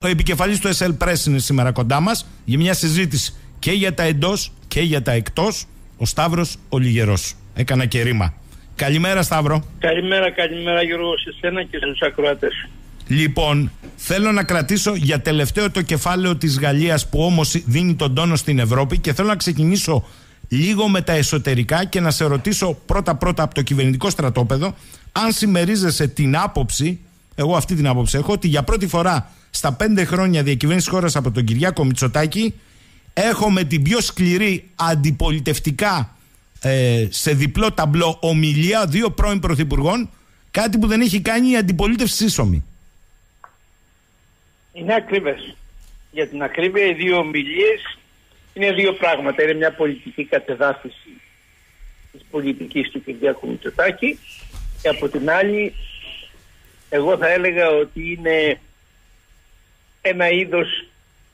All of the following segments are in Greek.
Ο επικεφαλής του SL Press είναι σήμερα κοντά μας για μια συζήτηση και για τα εντός και για τα εκτός. Ο Σταύρος ο Λιγερός. Έκανα και ρήμα. Καλημέρα, Σταύρο. Καλημέρα Γιώργο, σε εσένα και στους ακροατές. Λοιπόν, θέλω να κρατήσω για τελευταίο το κεφάλαιο της Γαλλίας που όμως δίνει τον τόνο στην Ευρώπη και θέλω να ξεκινήσω λίγο με τα εσωτερικά και να σε ρωτήσω πρώτα από το κυβερνητικό στρατόπεδο αν συμμερίζεσαι την άποψη, εγώ αυτή την άποψη έχω, ότι για πρώτη φορά στα 5 χρόνια διακυβέρνησης χώρας από τον Κυριάκο Μητσοτάκη έχουμε την πιο σκληρή αντιπολιτευτικά σε διπλό ταμπλό ομιλία 2 πρώην πρωθυπουργών, κάτι που δεν έχει κάνει η αντιπολίτευση σύσσωμη. Είναι ακριβές. Για την ακρίβεια, οι 2 ομιλίες είναι 2 πράγματα. Είναι μια πολιτική κατεδάφιση της πολιτικής του Κυριάκου Μητσοτάκη και από την άλλη εγώ θα έλεγα ότι είναι ένα είδος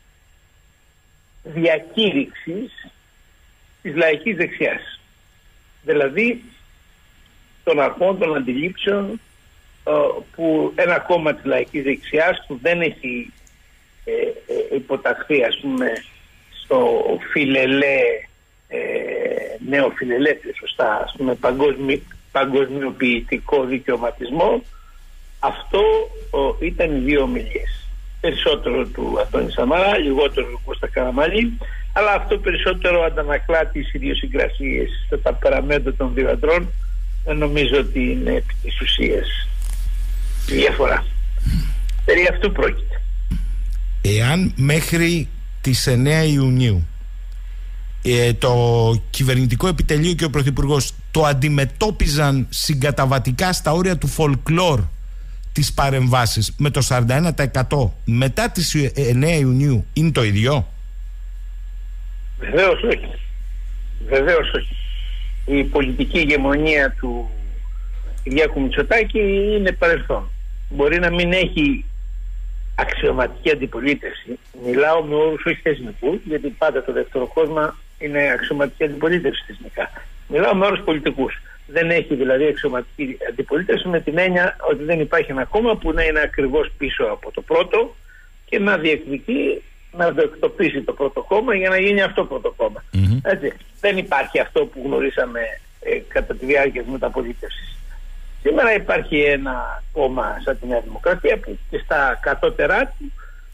διακήρυξης της λαϊκής δεξιάς. Δηλαδή των αρχών, των αντιλήψεων που ένα κόμμα της λαϊκής δεξιάς που δεν έχει υποταχθεί, ας πούμε, στο φιλελέ, νέο φιλελέ, σωστά, ας πούμε, παγκοσμιοποιητικό δικαιωματισμό, αυτό ήταν οι 2 ομιλίες. Περισσότερο του Αντώνη Σαμαρά, λιγότερο του Κώστα Καραμανλή, αλλά αυτό περισσότερο αντανακλά τις ιδιοσυγκρασίες στο ταπεραμέντο των 2 αντρών. Δεν νομίζω ότι είναι επί της ουσίας η διαφορά. Περί αυτού πρόκειται. Εάν μέχρι τις 9 Ιουνίου το κυβερνητικό επιτελείο και ο Πρωθυπουργός το αντιμετώπιζαν συγκαταβατικά στα όρια του folklore τις παρεμβάσεις με το 41%, μετά τις 9 Ιουνίου είναι το ίδιο? Βεβαίως όχι. Η πολιτική ηγεμονία του Κυριάκου Μητσοτάκη είναι παρελθόν. Μπορεί να μην έχει αξιωματική αντιπολίτευση. Μιλάω με όρους όχι θεσμικούς, γιατί πάντα το δεύτερο κόσμο είναι αξιωματική αντιπολίτευση θεσμικά. Μιλάω με όρους πολιτικούς. Δεν έχει δηλαδή αξιωματική αντιπολίτευση με την έννοια ότι δεν υπάρχει ένα κόμμα που να είναι ακριβώς πίσω από το πρώτο και να διεκδικεί, να το εκτοπίσει το πρώτο κόμμα για να γίνει αυτό πρώτο κόμμα. Έτσι. Δεν υπάρχει αυτό που γνωρίσαμε κατά τη διάρκεια της μεταπολίτευσης. Σήμερα υπάρχει ένα κόμμα σαν τη Νέα Δημοκρατία που και στα κατώτερά του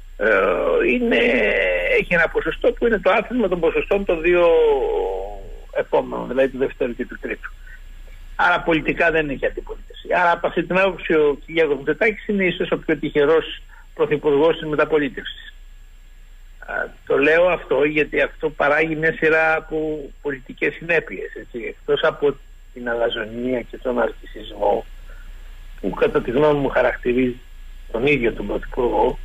έχει ένα ποσοστό που είναι το άθροισμα των ποσοστών των 2 επόμενων, δηλαδή του δεύτερου και του τρίτου. Άρα πολιτικά δεν έχει αντιπολίτευση. Άρα από αυτή την άποψη ο Κυριάκος Μητσοτάκης είναι ίσως ο πιο τυχερός πρωθυπουργός της μεταπολίτευσης. Το λέω αυτό γιατί αυτό παράγει μια σειρά από πολιτικές συνέπειες. Εκτός από την αλαζονία και τον αρκισισμό που κατά τη γνώμη μου χαρακτηρίζει τον ίδιο τον πρωθυπουργό,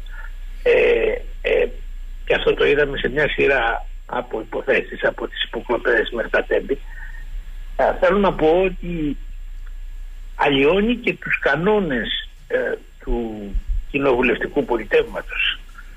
και αυτό το είδαμε σε μια σειρά από υποθέσεις από τις υποκλοπές μέχρι τα τέμπη. Θέλω να πω ότι αλλοιώνει και τους κανόνες του κοινοβουλευτικού πολιτεύματος.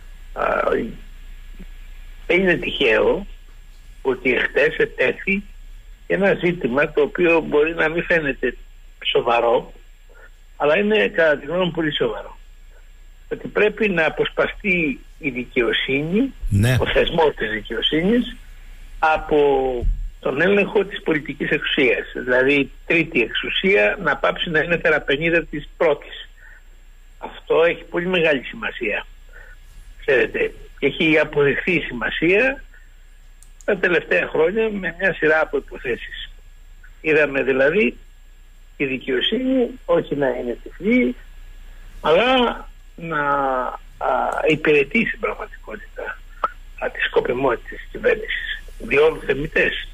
Δεν είναι τυχαίο ότι εχθές ετέθη ένα ζήτημα το οποίο μπορεί να μην φαίνεται σοβαρό, αλλά είναι κατά τη γνώμη μου πολύ σοβαρό. Ότι πρέπει να αποσπαστεί η δικαιοσύνη, ο θεσμός της δικαιοσύνης, από τον έλεγχο της πολιτικής εξουσίας. Δηλαδή η τρίτη εξουσία να πάψει να είναι θεραπενίδα της πρώτης. Αυτό έχει πολύ μεγάλη σημασία. Ξέρετε, έχει αποδειχθεί η σημασία τα τελευταία χρόνια με μια σειρά από υποθέσεις. Είδαμε δηλαδή η δικαιοσύνη όχι να είναι τυφλή, αλλά να υπηρετεί στην πραγματικότητα τη σκοπιμότητα της κυβέρνησης. Διόλου θεμιτές.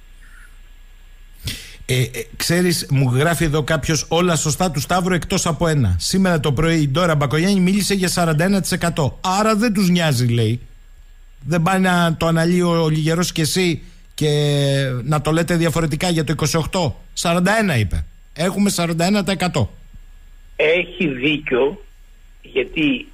Ξέρεις, μου γράφει εδώ κάποιος όλα σωστά του Σταύρου εκτός από ένα. Σήμερα το πρωί η Ντόρα Μπακογιάννη μίλησε για 41%. Άρα δεν τους νοιάζει, λέει. Δεν πάει να το αναλύει ο Λιγερός και εσύ και να το λέτε διαφορετικά για το 28. 41 είπε. Έχουμε 41%. Έχει δίκιο γιατί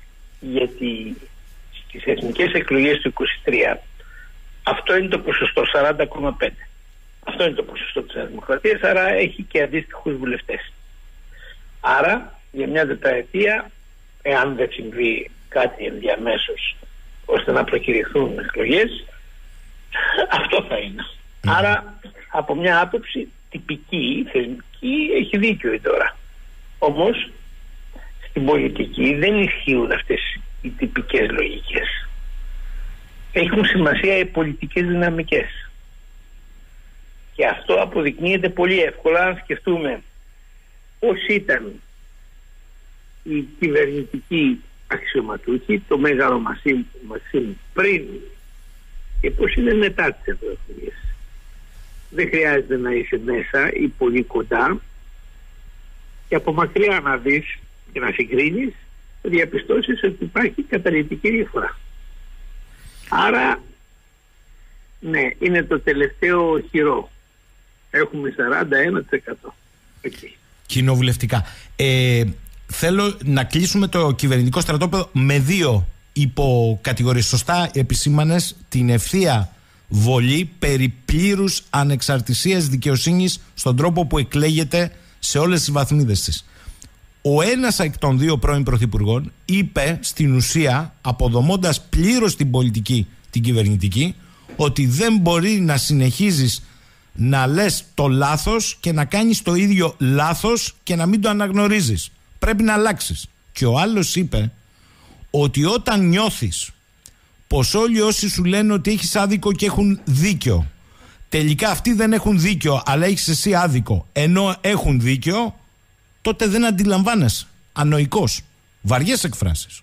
στις εθνικές εκλογές του 23 αυτό είναι το ποσοστό 40,5. Αυτό είναι το ποσοστό της Δημοκρατίας, άρα έχει και αντίστοιχους βουλευτές. Άρα για μια τετραετία, εάν δεν συμβεί κάτι ενδιαμέσως ώστε να προκηρυχθούν εκλογές, αυτό θα είναι. Άρα από μια άποψη τυπική, θεσμική, έχει δίκιο η τώρα. Όμως στην πολιτική δεν ισχύουν αυτές οι τυπικές λογικές. Έχουν σημασία οι πολιτικές δυναμικές. Και αυτό αποδεικνύεται πολύ εύκολα αν σκεφτούμε πώς ήταν η κυβερνητική αξιωματούχοι, το Μέγαρο Μαξίμ πριν και πώς είναι μετά τις ευρωεκλογές. Δεν χρειάζεται να είσαι μέσα ή πολύ κοντά και από μακριά να δεις και να συγκρίνεις, θα διαπιστώσεις ότι υπάρχει καταλυτική διαφορά. Άρα ναι, είναι το τελευταίο χειρό. Έχουμε 41% εκεί. Κοινοβουλευτικά. Θέλω να κλείσουμε το κυβερνητικό στρατόπεδο με δύο υποκατηγορίες. Σωστά επισήμανες την ευθεία βολή περί πλήρους ανεξαρτησίας δικαιοσύνης στον τρόπο που εκλέγεται σε όλες τις βαθμίδες της. Ο ένας εκ των δύο πρώην πρωθυπουργών είπε στην ουσία, αποδομώντας πλήρως την πολιτική, την κυβερνητική, ότι δεν μπορεί να συνεχίζεις να λες το λάθος και να κάνεις το ίδιο λάθος και να μην το αναγνωρίζεις. Πρέπει να αλλάξεις. Και ο άλλος είπε ότι όταν νιώθεις πως όλοι όσοι σου λένε ότι έχεις άδικο και έχουν δίκιο, τελικά αυτοί δεν έχουν δίκιο αλλά έχεις εσύ άδικο ενώ έχουν δίκιο, τότε δεν αντιλαμβάνεσαι. Ανοϊκός. Βαριές εκφράσεις.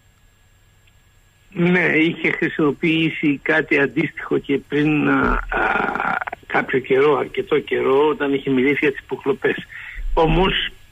Ναι, είχε χρησιμοποιήσει κάτι αντίστοιχο και πριν κάποιο καιρό, αρκετό καιρό, όταν είχε μιλήσει για τις υποκλοπές. Όμως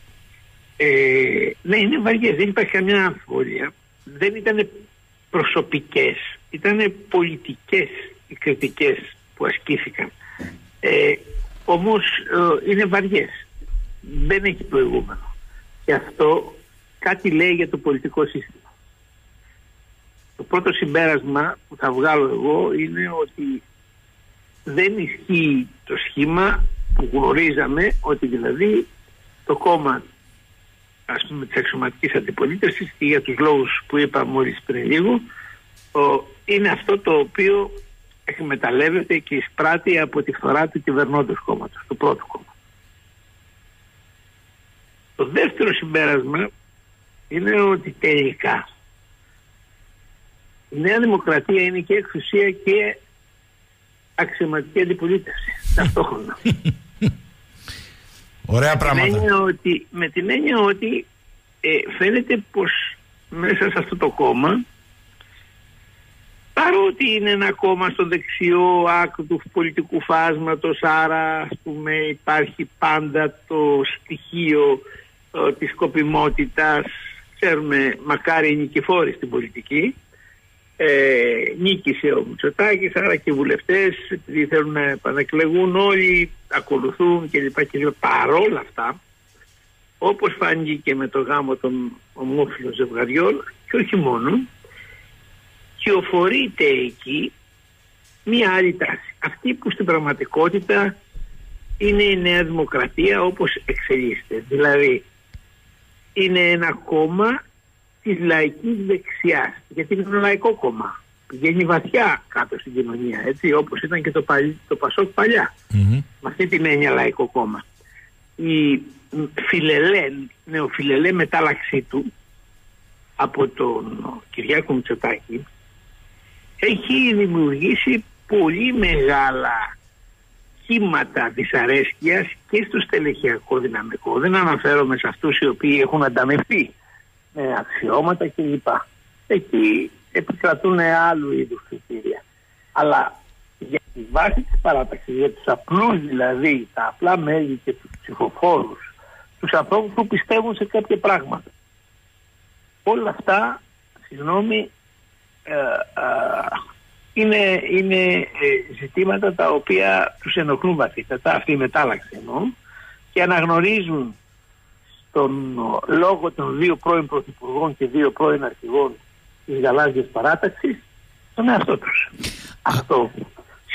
ναι, είναι βαριές, δεν υπάρχει καμιά αμφιβολία. Δεν ήταν προσωπικές, ήταν πολιτικές οι κριτικές που ασκήθηκαν. Όμως είναι βαριές, δεν έχει προηγούμενο. Και αυτό κάτι λέει για το πολιτικό σύστημα. Το πρώτο συμπέρασμα που θα βγάλω εγώ είναι ότι δεν ισχύει το σχήμα που γνωρίζαμε, ότι δηλαδή το κόμμα, ας πούμε, της αξιωματικής αντιπολίτευσης, και για τους λόγους που είπα μόλις πριν λίγο, είναι αυτό το οποίο εκμεταλλεύεται και εισπράττει από τη φθορά του κυβερνώντος κόμματος, το πρώτο κόμμα. Το δεύτερο συμπέρασμα είναι ότι τελικά η Νέα Δημοκρατία είναι και εξουσία και αξιωματική αντιπολίτευση ταυτόχρονα. Ωραία πράγματα. Με την έννοια ότι φαίνεται πως μέσα σε αυτό το κόμμα, παρότι είναι ένα κόμμα στο δεξιό άκρο του πολιτικού φάσματος, άρα ας πούμε υπάρχει πάντα το στοιχείο της σκοπιμότητας, ξέρουμε, μακάρι οι νικηφόροι στην πολιτική, νίκησε ο Μητσοτάκης, άρα και οι βουλευτές, επειδή θέλουν να επανεκλεγούν όλοι, ακολουθούν κλπ. Παρόλα αυτά, όπως φάνηκε και με το γάμο των ομόφυλων ζευγαριών, και όχι μόνο, κυοφορείται εκεί μία άλλη τάση. Αυτή που στην πραγματικότητα είναι η Νέα Δημοκρατία όπως εξελίσσεται. Δηλαδή είναι ένα κόμμα της λαϊκής δεξιάς, γιατί είναι ένα λαϊκό κόμμα. Πηγαίνει βαθιά κάτω στην κοινωνία, έτσι, όπως ήταν και το Πασόκ παλιά. Με αυτή την έννοια λαϊκό κόμμα. Η νεοφιλελέ μετάλλαξή του από τον Κυριάκο Μητσοτάκη έχει δημιουργήσει πολύ μεγάλα κύματα δυσαρέσκειας και στο στελεχειακό δυναμικό. Δεν αναφέρομαι σε αυτούς οι οποίοι έχουν ανταμευθεί με αξιώματα κλπ. Εκεί επικρατούν άλλου είδους κριτήρια. Αλλά για τη βάση της παράταξης, για τους απλούς δηλαδή, τα απλά μέλη και τους ψηφοφόρους, τους ανθρώπους που πιστεύουν σε κάποια πράγματα, όλα αυτά, συγγνώμη, είναι ζητήματα τα οποία τους ενοχλούν βαθύτατα, αυτή η μετάλλαξη εννοώ, και αναγνωρίζουν στον λόγο των δύο πρώην πρωθυπουργών και δύο πρώην αρχηγών της γαλάζιας παράταξης τον εαυτό τους. Αυτό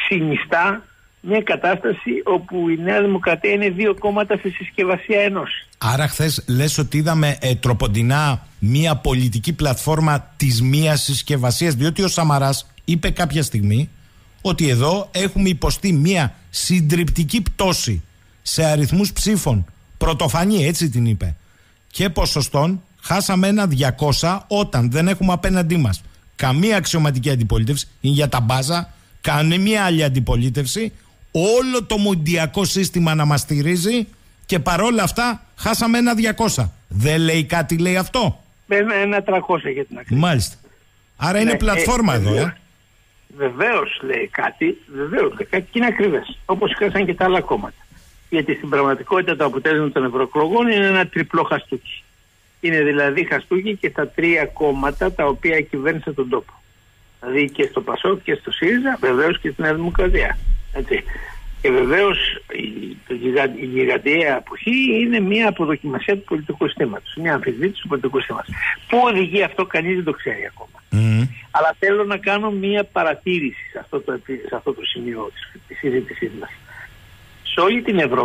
συνιστά μια κατάσταση όπου η Νέα Δημοκρατία είναι δύο κόμματα στη συσκευασία ενός. Άρα χθες λες ότι είδαμε τροποντινά μια πολιτική πλατφόρμα της μίας συσκευασίας, διότι ο Σαμαράς είπε κάποια στιγμή ότι εδώ έχουμε υποστεί μια συντριπτική πτώση σε αριθμούς ψήφων, πρωτοφανή, έτσι την είπε, και ποσοστών. Χάσαμε ένα 200 όταν δεν έχουμε απέναντί μας καμία αξιωματική αντιπολίτευση, είναι για τα μπάζα, κάνει μια άλλη αντιπολίτευση, όλο το μοντιακό σύστημα να μας στηρίζει και παρόλα αυτά χάσαμε ένα 200. Δεν λέει κάτι, λέει αυτό? Ένα 300 για την ακρίβεια. Μάλιστα. Άρα είναι πλατφόρμα εδώ. Βεβαίως λέει κάτι, και είναι ακριβές. Όπως χάσαν και τα άλλα κόμματα. Γιατί στην πραγματικότητα το αποτέλεσμα των ευρωεκλογών είναι ένα τριπλό χαστούκι. Είναι δηλαδή χαστούκι και στα 3 κόμματα τα οποία κυβέρνησαν τον τόπο. Δηλαδή και στο ΠΑΣΟΚ και στο ΣΥΡΙΖΑ, βεβαίως και στην Νέα Δημοκρατία. Έτσι. Και βεβαίως η γιγαντιαία αποχή είναι μια αποδοκιμασία του πολιτικού συστήματος. Μια αμφισβήτηση του πολιτικού συστήματος. Πού οδηγεί αυτό κανείς δεν το ξέρει ακόμα. Αλλά θέλω να κάνω μια παρατήρηση σε αυτό το σημείο της συζήτησής μας. Σε όλη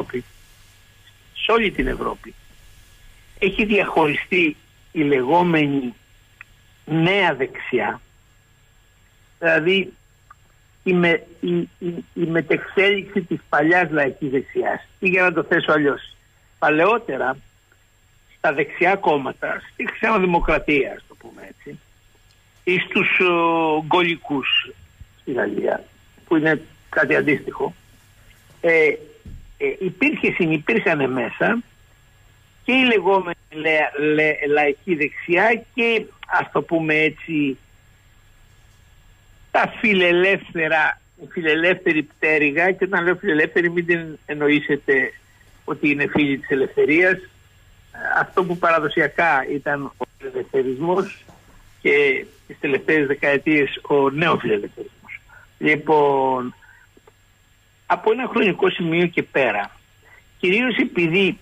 την Ευρώπη έχει διαχωριστεί η λεγόμενη νέα δεξιά, δηλαδή η μετεξέλιξη της παλιάς λαϊκής δεξιάς. Ή για να το θέσω αλλιώς, παλαιότερα στα δεξιά κόμματα, στη χριστιανοδημοκρατία, ας το πούμε έτσι, ή στους γκολικούς στη Γαλλία, που είναι κάτι αντίστοιχο, υπήρχαν μέσα και η λεγόμενη λαϊκή δεξιά και, ας το πούμε έτσι, τα φιλελεύθερη πτέρυγα. Και όταν λέω φιλελεύθερη μην την εννοήσετε ότι είναι φίλοι της ελευθερίας. Αυτό που παραδοσιακά ήταν ο φιλελευθερισμός και τις τελευταίες δεκαετίες ο νέο φιλελευθερισμός. Λοιπόν, από ένα χρονικό σημείο και πέρα, κυρίως επειδή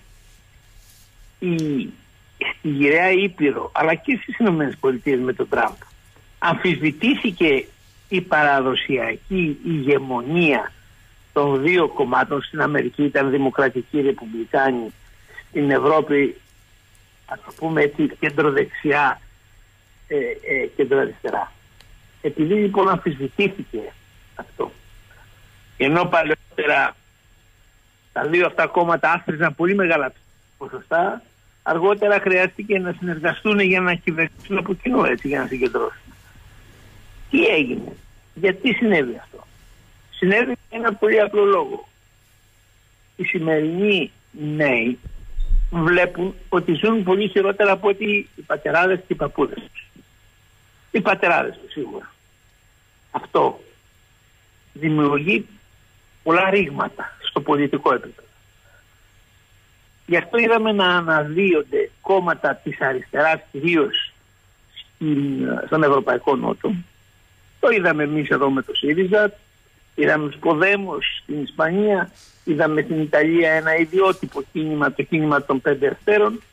στη γυραιά Ήπειρο αλλά και στις ΗΠΑ με τον Τραμπ αμφισβητήθηκε η παραδοσιακή ηγεμονία των δύο κομμάτων. Στην Αμερική ήταν δημοκρατικοί ρεπουμπλικάνοι, στην Ευρώπη, ας το πούμε έτσι, κεντροδεξιά, κεντροαριστερά. Επειδή λοιπόν αμφισβητήθηκε αυτό, ενώ παλαιότερα τα δύο αυτά κόμματα άστριζαν πολύ μεγάλα ποσοστά, αργότερα χρειάστηκε να συνεργαστούν για να κυβερνήσουν από κοινό, έτσι, για να συγκεντρώσουν. Τι έγινε, γιατί συνέβη αυτό? Συνέβη για ένα πολύ απλό λόγο. Οι σημερινοί νέοι βλέπουν ότι ζουν πολύ χειρότερα από ότι οι πατεράδες και οι παππούδες τους. Οι πατεράδες τους σίγουρα. Αυτό δημιουργεί πολλά ρήγματα στο πολιτικό επίπεδο. Γι' αυτό είδαμε να αναδύονται κόμματα της αριστεράς, κυρίως στον Ευρωπαϊκό Νότο. Το είδαμε εμείς εδώ με το ΣΥΡΙΖΑ, είδαμε τους Ποδέμος στην Ισπανία, είδαμε στην Ιταλία ένα ιδιότυπο κίνημα, το κίνημα των 5 αστέρων,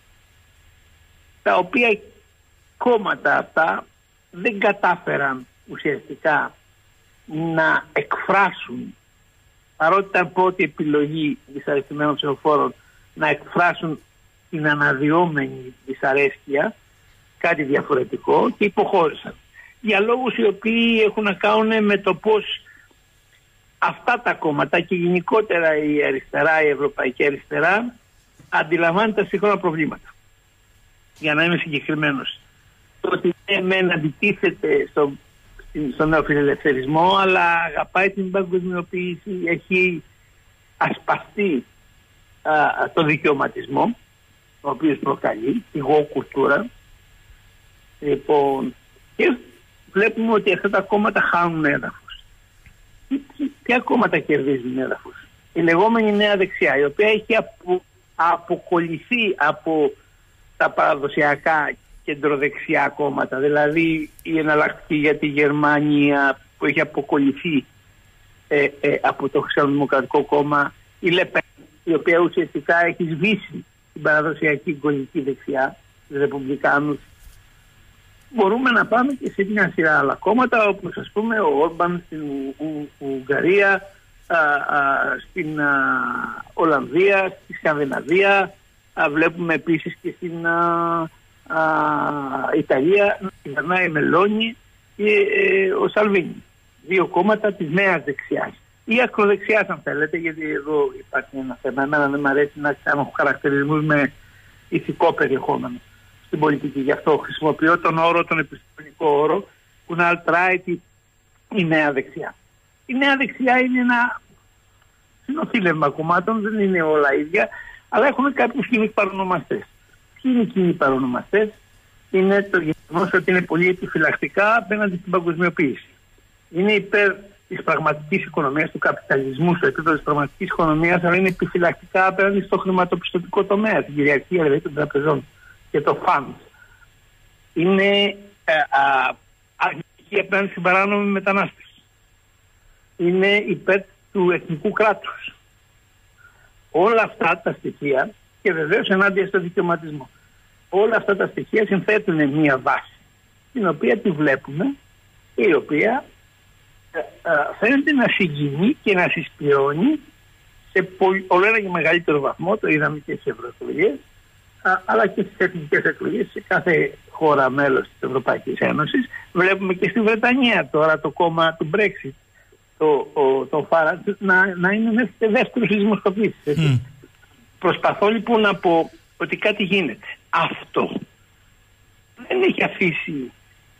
τα οποία κόμματα αυτά δεν κατάφεραν ουσιαστικά να εκφράσουν, παρότι ήταν πρώτη επιλογή δυσαρεστημένων ψηφοφόρων, να εκφράσουν την αναδυόμενη δυσαρέσκεια, κάτι διαφορετικό, και υποχώρησαν. Για λόγους οι οποίοι έχουν να κάνουν με το πώς αυτά τα κόμματα και γενικότερα η αριστερά, η ευρωπαϊκή αριστερά, αντιλαμβάνεται τα σύγχρονα προβλήματα. Για να είμαι συγκεκριμένος, το ότι δεν αντιτίθεται στον νεοφιλελευθερισμό, αλλά αγαπάει την παγκοσμιοποίηση, έχει ασπαστεί το δικαιωματισμό, ο οποίος προκαλεί, τη γο-κουλτούρα. Λοιπόν, και βλέπουμε ότι αυτά τα κόμματα χάνουν έδαφος. Ποια κόμματα κερδίζουν έδαφος? Η λεγόμενη νέα δεξιά, η οποία έχει αποκολληθεί από τα παραδοσιακά κεντροδεξιά κόμματα, δηλαδή η Εναλλακτική για τη Γερμανία που έχει αποκολληθεί από το Χριστιανοδημοκρατικό Κόμμα, η ΛΕΠΕΝ, η οποία ουσιαστικά έχει σβήσει την παραδοσιακή γκολική δεξιά, τους Ρεπουμπλικάνους. Μπορούμε να πάμε και σε μια σειρά άλλα κόμματα, όπως ας πούμε ο Όρμπαν στην Ουγγαρία, στην Ολλανδία, στη Σκανδιναβία, Βλέπουμε επίσης και στην Ιταλία να κυβερνάει η Μελόνι και ο Σαλβίνι. Δύο κόμματα της νέας δεξιάς ή ακροδεξιάς, αν θέλετε, γιατί εδώ υπάρχει ένα θέμα. Εμένα δεν μου αρέσει να κάνω χαρακτηρισμούς με ηθικό περιεχόμενο στην πολιτική. Γι' αυτό χρησιμοποιώ τον επιστημονικό όρο που είναι alt-right, η νέα δεξιά. Η νέα δεξιά είναι ένα συνοθήλευμα κομμάτων, δεν είναι όλα ίδια, αλλά έχουν κάποιους κοινούς παρονομαστές. Ποιοι είναι οι κοινοί παρονομαστές? Είναι το γεγονός ότι είναι πολύ επιφυλακτικά απέναντι στην παγκοσμιοποίηση. Είναι υπέρ της πραγματικής οικονομίας, του καπιταλισμού στο επίπεδο της πραγματικής οικονομίας, αλλά είναι επιφυλακτικά απέναντι στο χρηματοπιστωτικό τομέα, την κυριαρχία δηλαδή των τραπεζών και το funds. Είναι αρνητική απέναντι στην παράνομη μετανάστευση. Είναι υπέρ του εθνικού κράτους. Όλα αυτά τα στοιχεία, και βεβαίως ενάντια στο δικαιωματισμό, όλα αυτά τα στοιχεία συνθέτουν μια βάση την οποία τη βλέπουμε και η οποία φαίνεται να συγκινεί και να συσπηρώνει σε όλο ένα και μεγαλύτερο βαθμό. Το είδαμε και στις ευρωεκλογές, αλλά και στις εθνικές εκλογές σε κάθε χώρα μέλος της Ευρωπαϊκής Ένωσης. Βλέπουμε και στη Βρετανία τώρα το κόμμα του Brexit, το Farage, να είναι μέχρι και δεύτερο στις δημοσκοπήσεις. Προσπαθώ λοιπόν να πω ότι κάτι γίνεται. Αυτό δεν έχει αφήσει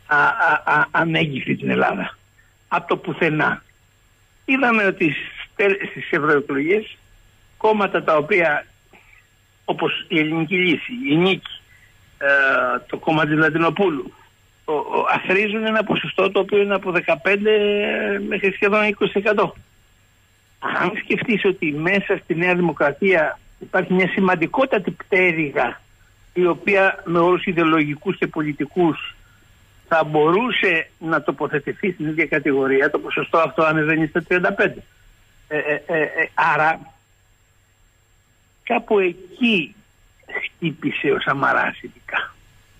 ανέγγιφη την Ελλάδα από το πουθενά. Είδαμε ότι στις ευρωεκλογές κόμματα τα οποία, όπως η Ελληνική Λύση, η Νίκη, το κόμμα της Λατινοπούλου, αθροίζουν ένα ποσοστό το οποίο είναι από 15 μέχρι σχεδόν 20%. Αν σκεφτείς ότι μέσα στη Νέα Δημοκρατία υπάρχει μια σημαντικότατη πτέρυγα η οποία με όρους ιδεολογικούς και πολιτικούς θα μπορούσε να τοποθετηθεί στην ίδια κατηγορία, το ποσοστό αυτό ανεβαίνει στα 35. Άρα κάπου εκεί χτύπησε ο Σαμαράς ειδικά.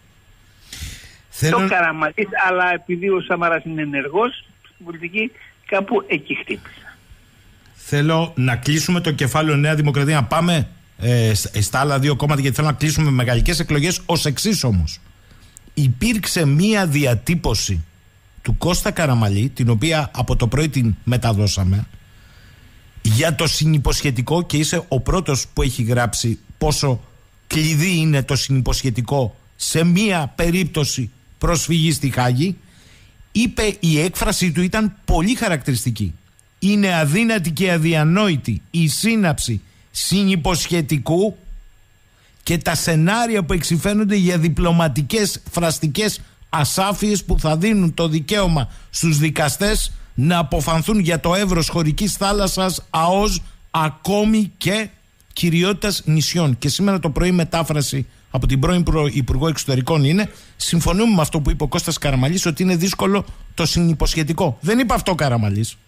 Το Καραμανλής, αλλά επειδή ο Σαμαράς είναι ενεργός στην πολιτική, κάπου εκεί χτύπησε. Θέλω να κλείσουμε το κεφάλαιο Νέα Δημοκρατία, να πάμε στα άλλα δύο κόμματα, γιατί θέλω να κλείσουμε με γαλλικές εκλογές. Ως εξής όμως, υπήρξε μία διατύπωση του Κώστα Καραμανλή, την οποία από το πρωί την μεταδώσαμε, για το συνυποσχετικό, και είσαι ο πρώτος που έχει γράψει πόσο κλειδί είναι το συνυποσχετικό σε μία περίπτωση προσφυγής στη Χάγη. Είπε, η έκφραση του ήταν πολύ χαρακτηριστική: είναι αδύνατη και αδιανόητη η σύναψη συνυποσχετικού και τα σενάρια που εξυφαίνονται για διπλωματικές φραστικές ασάφειες που θα δίνουν το δικαίωμα στους δικαστές να αποφανθούν για το εύρος χωρικής θάλασσας, ΑΟΣ, ακόμη και κυριότητας νησιών. Και σήμερα το πρωί μετάφραση από την πρώην Υπουργό Εξωτερικών είναι: συμφωνούμε με αυτό που είπε ο Κώστας Καραμανλής, ότι είναι δύσκολο το συνυποσχετικό. Δεν είπε αυτό ο Καραμανλής.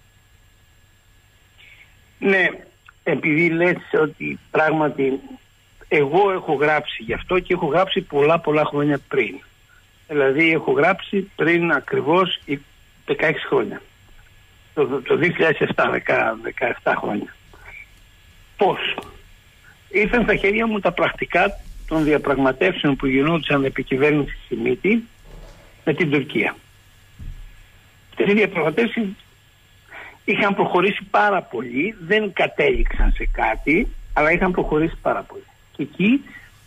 Ναι, επειδή λες ότι πράγματι εγώ έχω γράψει γι' αυτό και έχω γράψει πολλά χρόνια πριν. Δηλαδή έχω γράψει πριν ακριβώς 16 χρόνια. Το 2007, 17 χρόνια. Πώς? Ήρθαν στα χέρια μου τα πρακτικά των διαπραγματεύσεων που γινόντουσαν επί κυβέρνηση Σιμίτη με την Τουρκία. Αυτές οι διαπραγματεύσεις είχαν προχωρήσει πάρα πολύ, δεν κατέληξαν σε κάτι, αλλά είχαν προχωρήσει πάρα πολύ. Και εκεί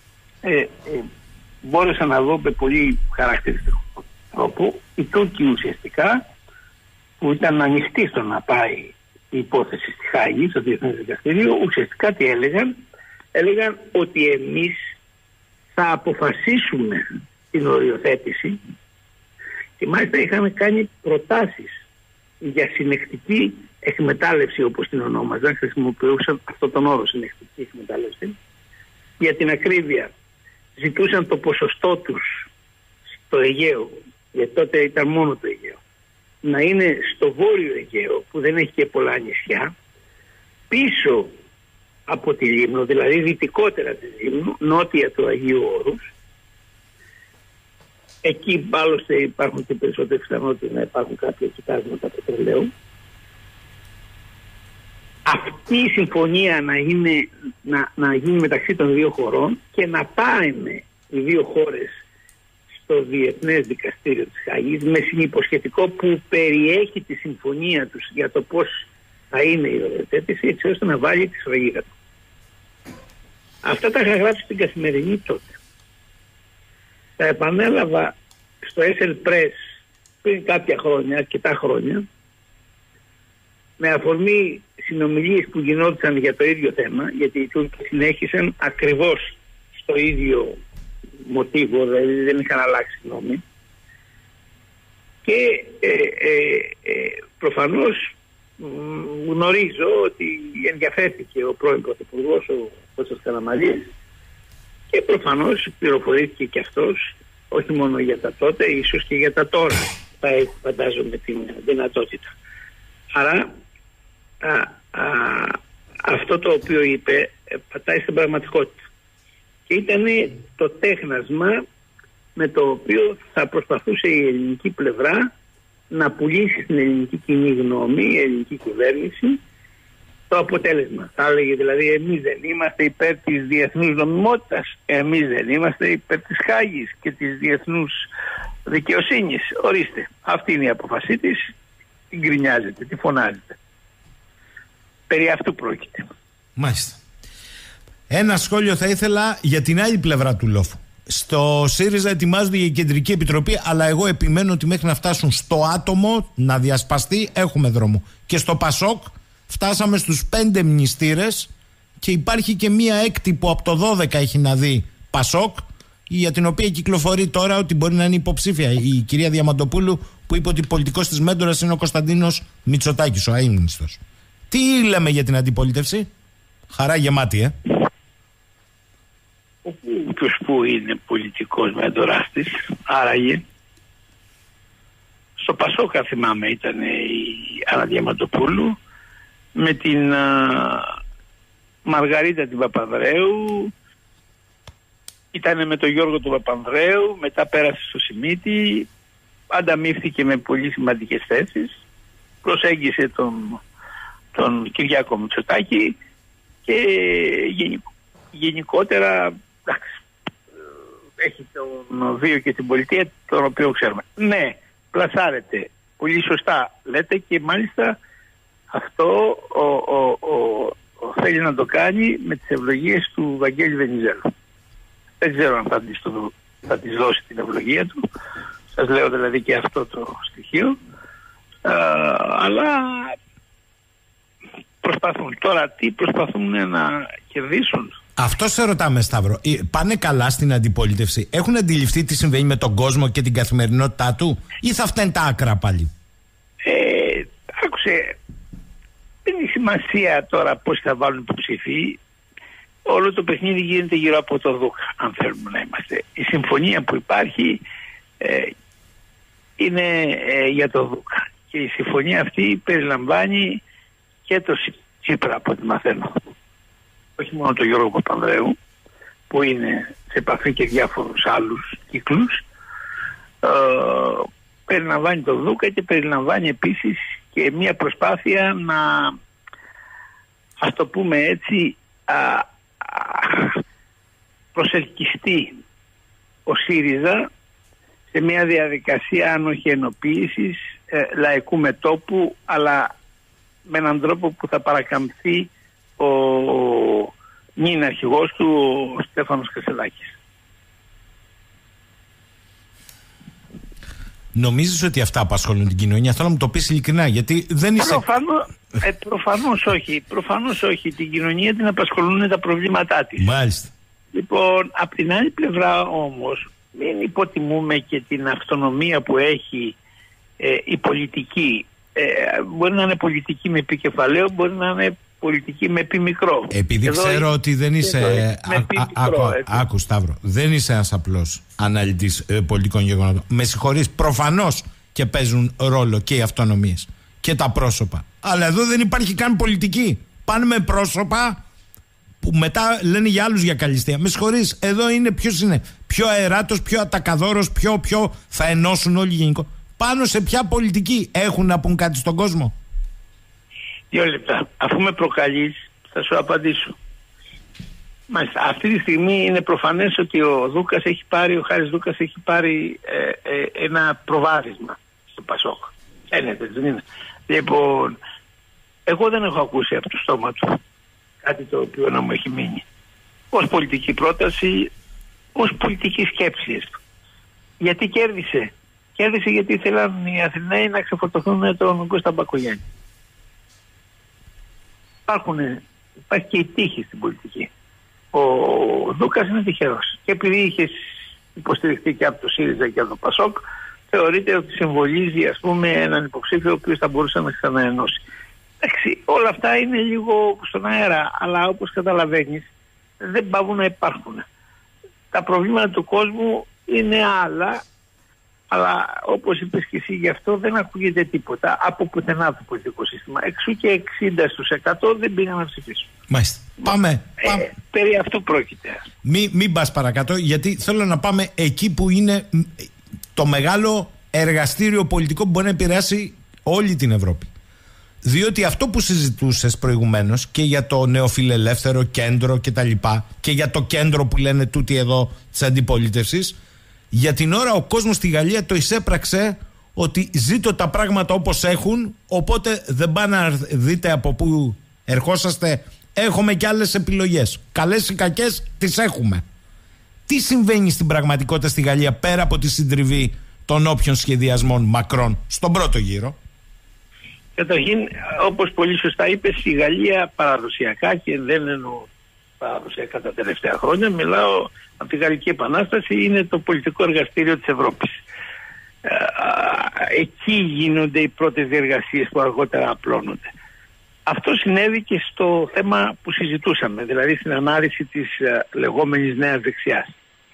μπόρεσα να δω με πολύ χαρακτηριστικό τρόπο οι Τούρκοι ουσιαστικά, που ήταν ανοιχτοί στο να πάει η υπόθεση στη Χάγη, στο Διεθνές Δικαστήριο, ουσιαστικά τι έλεγαν? Έλεγαν ότι εμείς θα αποφασίσουμε την οριοθέτηση, και μάλιστα είχαμε κάνει προτάσεις για συνεκτική εκμετάλλευση, όπως την ονόμαζαν, χρησιμοποιούσαν αυτόν τον όρο, συνεκτική εκμετάλλευση. Για την ακρίβεια, ζητούσαν το ποσοστό τους στο Αιγαίο, γιατί τότε ήταν μόνο το Αιγαίο, να είναι στο βόρειο Αιγαίο, που δεν έχει και πολλά νησιά, πίσω από τη Λίμνο, δηλαδή δυτικότερα τη Λίμνου, νότια του Αγίου Όρους. Εκεί άλλωστε υπάρχουν και περισσότερες πιθανότητες να υπάρχουν κάποια κοιτάσματα πετρελαίου. αυτή η συμφωνία να γίνει μεταξύ των δύο χωρών και να πάνε οι δύο χώρες στο Διεθνές Δικαστήριο της Χάγης με συνυποσχετικό που περιέχει τη συμφωνία τους για το πώς θα είναι η οριοθέτηση, έτσι ώστε να βάλει τη σφραγίδα του. Αυτά τα είχα γράψει στην Καθημερινή τότε. Τα επανέλαβα στο SL Press πριν κάποια χρόνια, αρκετά χρόνια, με αφορμή συνομιλίες που γινόντουσαν για το ίδιο θέμα, γιατί οι Τούρκοι συνέχισαν ακριβώς στο ίδιο μοτίβο, δηλαδή δεν είχαν αλλάξει γνώμη. Και προφανώς γνωρίζω ότι ενδιαφέρθηκε ο πρώην Πρωθυπουργός, ο Κώστας Καραμανλής, και προφανώς πληροφορήθηκε και αυτός, όχι μόνο για τα τότε, ίσως και για τα τώρα, θα έχει, φαντάζομαι, την δυνατότητα. Άρα αυτό το οποίο είπε πατάει στην πραγματικότητα. Και ήταν το τέχνασμα με το οποίο θα προσπαθούσε η ελληνική πλευρά να πουλήσει στην ελληνική κοινή γνώμη, η ελληνική κυβέρνηση, το αποτέλεσμα. Θα έλεγε δηλαδή, εμείς δεν είμαστε υπέρ της διεθνούς νομιμότητας, εμείς δεν είμαστε υπέρ της Χάγης και της διεθνούς δικαιοσύνης. Ορίστε, αυτή είναι η απόφασή της, την γκρινιάζεται, τη φωνάζεται. Περί αυτού πρόκειται. Μάλιστα. Ένα σχόλιο θα ήθελα για την άλλη πλευρά του λόφου. Στο ΣΥΡΙΖΑ ετοιμάζονται για η Κεντρική Επιτροπή, αλλά εγώ επιμένω ότι μέχρι να φτάσουν στο άτομο, να διασπαστεί, έχουμε δρόμο. Και στο ΠΑΣΟΚ φτάσαμε στους 5 μνηστήρες και υπάρχει και μία έκτη που από το 12 έχει να δει ΠΑΣΟΚ, για την οποία κυκλοφορεί τώρα ότι μπορεί να είναι υποψήφια η κυρία Διαμαντοπούλου, που είπε ότι πολιτικός της μέντορας είναι ο Κωνσταντίνος Μητσοτάκης, ο αείμνηστος. Τι λέμε για την αντιπολίτευση? Χαρά γεμάτη, Ποιος που είναι πολιτικός μέντορας της, άραγε. Στο Πασόκα θυμάμαι ήταν η Άννα Διαμαντοπούλου με την Μαργαρίτα την Παπανδρέου, ήταν με τον Γιώργο του Παπανδρέου, μετά πέρασε στο Σιμίτη, ανταμείφθηκε με πολύ σημαντικές θέσεις, προσέγγισε τον Κυριάκο Μητσοτάκη και γενικότερα έχει τον βίο και την πολιτεία, τον οποίο ξέρουμε. Ναι, πλασάρεται. Πολύ σωστά λέτε, και μάλιστα αυτό θέλει να το κάνει με τις ευλογίες του Βαγγέλη Βενιζέλου. Δεν ξέρω αν θα της δώσει την ευλογία του. Σας λέω δηλαδή και αυτό το στοιχείο. Αλλά προσπαθούν. Τώρα τι προσπαθούν να κερδίσουν? Αυτό σε ρωτάμε, Σταύρο. Πάνε καλά στην αντιπολίτευση? Έχουν αντιληφθεί τι συμβαίνει με τον κόσμο και την καθημερινότητά του, ή θα φταίνουν τα άκρα πάλι? Άκουσε, δεν έχει σημασία τώρα πώς θα βάλουν υποψηφοί. Όλο το παιχνίδι γίνεται γύρω από το Δούκα, αν θέλουμε να είμαστε. Η συμφωνία που υπάρχει είναι για το Δούκα. Και η συμφωνία αυτή περιλαμβάνει και το Τσίπρα, από ό,τι μαθαίνω. Όχι μόνο τον Γιώργο Παπανδρέου, που είναι σε επαφή και διάφορους άλλους κύκλους. Περιλαμβάνει το Δούκα και περιλαμβάνει επίσης και μια προσπάθεια να, ας το πούμε έτσι, προσελκυστεί ο ΣΥΡΙΖΑ σε μια διαδικασία, αν όχι ενοποίησης, λαϊκού μετώπου, αλλά με έναν τρόπο που θα παρακαμφθεί ο νυν αρχηγός του, ο Στέφανος Κασελάκης. Νομίζεις ότι αυτά απασχολούν την κοινωνία? Θέλω να μου το πεις ειλικρινά, γιατί δεν είσαι... Προφανώς όχι. Την κοινωνία την απασχολούν τα προβλήματά της. Μάλιστα. Λοιπόν, απ' την άλλη πλευρά όμως, μην υποτιμούμε και την αυτονομία που έχει η πολιτική. Μπορεί να είναι πολιτική με επικεφαλαίο, μπορεί να είναι πολιτική με επιμικρό. Επειδή εδώ ξέρω ότι δεν είσαι... Άκου, Σταύρο, δεν είσαι ένας απλός αναλυτής πολιτικών γεγονότων. Με συγχωρείς, προφανώς και παίζουν ρόλο και οι αυτονομίες και τα πρόσωπα. Αλλά εδώ δεν υπάρχει καν πολιτική. Πάνε με πρόσωπα που μετά λένε για άλλους για καλυστία. Με συγχωρείς, εδώ είναι ποιος είναι πιο αεράτος, πιο ατακαδόρος, πιο θα ενώσουν όλοι γενικώ. Πάνω σε ποια πολιτική έχουν να πούν κάτι στον κόσμο? 2 λεπτά. Αφού με προκαλείς, θα σου απαντήσω. Μάλιστα, αυτή τη στιγμή είναι προφανές ότι ο Χάρης Δούκας έχει πάρει ένα προβάδισμα στο Πασόκ. Φαίνεται, δεν είναι? Λοιπόν, εγώ δεν έχω ακούσει από το στόμα του κάτι το οποίο να μου έχει μείνει ως πολιτική πρόταση, ως πολιτική σκέψη. Γιατί κέρδισε? Κέρδισε γιατί ήθελαν οι Αθηναίοι να ξεφορτωθούν με τον Κώστα Μπακογιάννη. Υπάρχει και η τύχη στην πολιτική. Ο Δούκας είναι τυχερός. Και επειδή είχε υποστηριχθεί και από το ΣΥΡΙΖΑ και από το ΠΑΣΟΚ, θεωρείται ότι συμβολίζει, ας πούμε, έναν υποψήφιο ο οποίος θα μπορούσε να ξαναενώσει. Εντάξει, όλα αυτά είναι λίγο στον αέρα, αλλά όπως καταλαβαίνεις δεν πάβουν να υπάρχουν. Τα προβλήματα του κόσμου είναι άλλα, αλλά όπως είπες και εσύ, γι' αυτό δεν ακούγεται τίποτα από πουθενά το πολιτικό σύστημα. Εξού και 60% δεν πήγαν να ψηφίσουν. Μάλιστα. Πάμε. Περί αυτού πρόκειται. Μην πας παρακάτω, γιατί θέλω να πάμε εκεί που είναι το μεγάλο εργαστήριο πολιτικό που μπορεί να επηρεάσει όλη την Ευρώπη. Διότι αυτό που συζητούσες προηγουμένως και για το νεοφιλελεύθερο κέντρο και τα λοιπά, και για το κέντρο που λένε τούτοι εδώ της αντιπολίτευσης, για την ώρα ο κόσμος στη Γαλλία το εισέπραξε ότι ζήτω τα πράγματα όπως έχουν, οπότε δεν πάνε να δείτε από πού ερχόσαστε, έχουμε και άλλες επιλογές. Καλές ή κακές τις έχουμε. Τι συμβαίνει στην πραγματικότητα στη Γαλλία πέρα από τη συντριβή των όποιων σχεδιασμών Μακρόν στον πρώτο γύρο? Καταρχήν, όπως πολύ σωστά είπες, η Γαλλία παραδοσιακά, και δεν εννοώ παραδοσιακά τα τελευταία χρόνια, μιλάω από τη Γαλλική Επανάσταση, είναι το πολιτικό εργαστήριο της Ευρώπης. Εκεί γίνονται οι πρώτες διεργασίες που αργότερα απλώνονται. Αυτό συνέβη και στο θέμα που συζητούσαμε, δηλαδή στην ανάλυση της λεγόμενης νέας δεξιάς.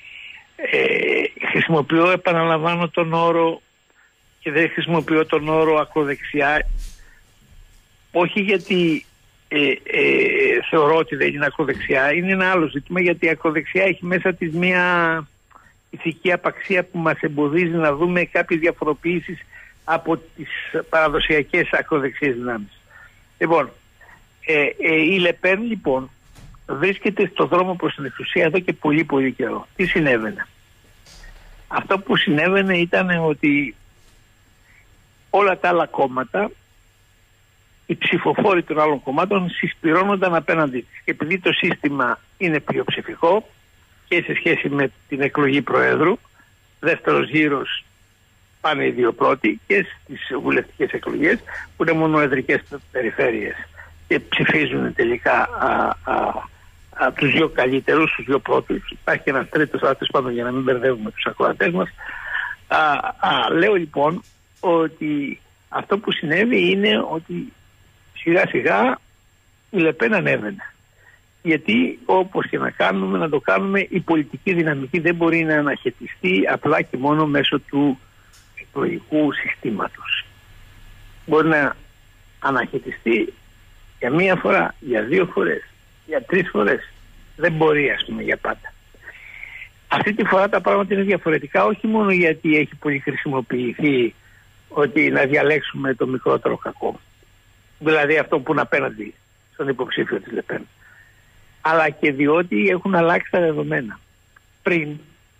Επαναλαμβάνω τον όρο, και δεν χρησιμοποιώ τον όρο ακροδεξιά, όχι γιατί θεωρώ ότι δεν είναι ακροδεξιά, είναι ένα άλλο ζήτημα, γιατί η ακροδεξιά έχει μέσα της μια ηθική απαξία που μας εμποδίζει να δούμε κάποιες διαφοροποιήσεις από τις παραδοσιακές ακροδεξιές δυνάμεις. Λοιπόν, η Λεπέν λοιπόν βρίσκεται στο δρόμο προς την εξουσία εδώ και πολύ πολύ καιρό. Τι συνέβαινε? Αυτό που συνέβαινε ήταν ότι όλα τα άλλα κόμματα, οι ψηφοφόροι των άλλων κομμάτων συσπυρώνονταν απέναντι της. Και επειδή το σύστημα είναι πλειοψηφικό και σε σχέση με την εκλογή Προέδρου, δεύτερος γύρος πάνε οι δύο πρώτοι, και στις βουλευτικές εκλογές που είναι μονοεδρικές περιφέρειες και ψηφίζουν τελικά τους δύο καλύτερους, τους δύο πρώτους. Υπάρχει και ένας τρίτος, αλλά πάντων για να μην μπερδεύουμε τους ακροατές μας. Λέω λοιπόν ότι αυτό που συνέβη είναι ότι σιγά σιγά η Λεπέν ανέβαινε. Γιατί όπως και να κάνουμε, να το κάνουμε, η πολιτική δυναμική δεν μπορεί να αναχαιτιστεί απλά και μόνο μέσω του εκλογικού συστήματος. Μπορεί να αναχαιτιστεί για μία φορά, για 2 φορές, για 3 φορές. Δεν μπορεί, ας πούμε, για πάντα. Αυτή τη φορά τα πράγματα είναι διαφορετικά, όχι μόνο γιατί έχει πολύ χρησιμοποιηθεί ότι να διαλέξουμε το μικρότερο κακό, δηλαδή αυτό που είναι απέναντι στον υποψήφιο της Λεπέν, αλλά και διότι έχουν αλλάξει τα δεδομένα. Πριν